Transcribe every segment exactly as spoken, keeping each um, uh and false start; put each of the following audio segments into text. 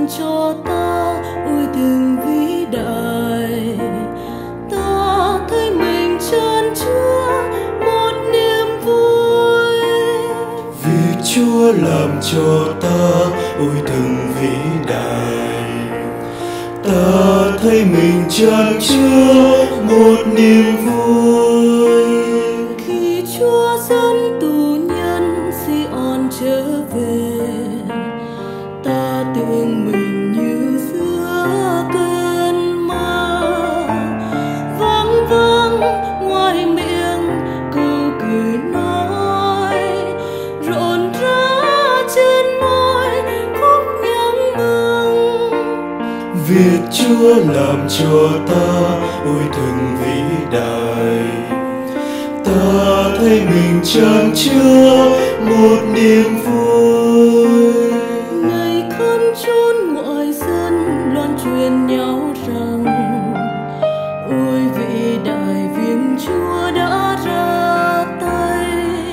làm cho ta ôi từng vĩ đại. Ta thấy mình chan chứa một niềm vui, vì Chúa làm cho ta ôi từng vĩ đại. Ta thấy mình chan chứa một niềm vui, khi Chúa dẫn tù nhân Sion trở về. Ta tưởng mình như giữa cơn mơ, vắng vắng ngoài miệng câu cười nói, rộn rã trên môi khúc nhắn mừng. việc Chúa làm cho ta ôi từng vĩ đại. Ta thấy mình chan chứa một niềm vui, Ngày khắp chốn ngoại dân loan truyền nhau rằng ôi vĩ đại việc Chúa đã ra tay.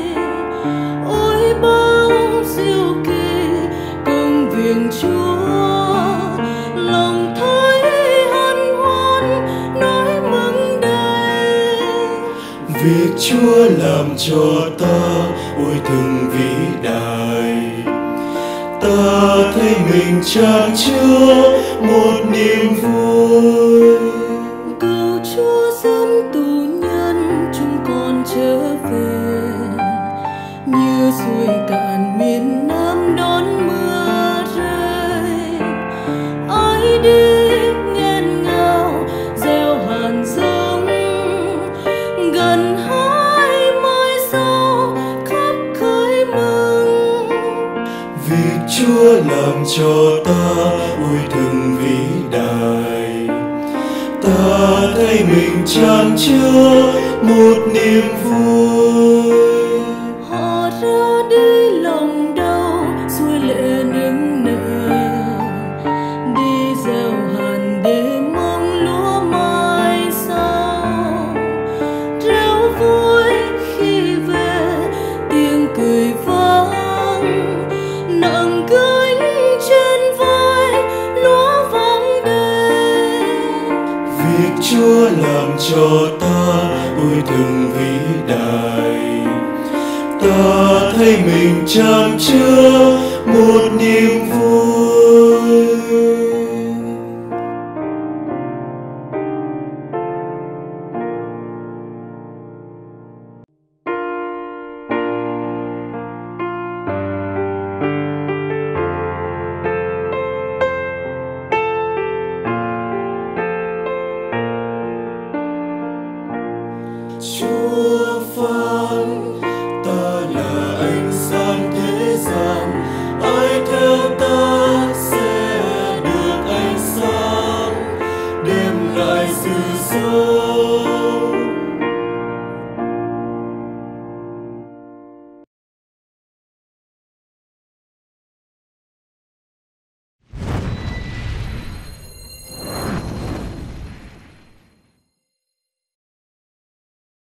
Ôi bao diệu kỳ công việc Chúa, lòng thấy hân hoan nói mừng đầy. việc Chúa làm cho ta ôi từng vĩ đại. Ta thấy mình chan chứa một niềm vui, Cầu Chúa dẫn tù nhân chúng con trở về, như suối cạn miền Nam đón mưa rơi. Ai đi nghẹn ngào gieo hạt giống, gần hai mai sau khắp khơi mừng. việc Chúa làm cho ta ôi từng vĩ đại. Ta thấy mình chan chứa một niềm vui, Họ ra đi lòng đau xuôi lệ nức nở, đi gieo hạt để mong lúa mai sau. Reo vui khi về tiếng cười vang, nặng gánh trên vai lúa vắng đầy. việc Chúa làm cho ta ôi từng vĩ đại. Ta thấy mình chan chứa một niềm vui.